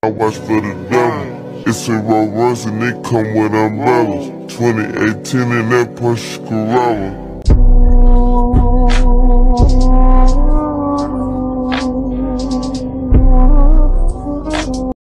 I watch for the devil. It's a Rolls Royce and it come with umbrellas. 2018 in that Porsche Carrera.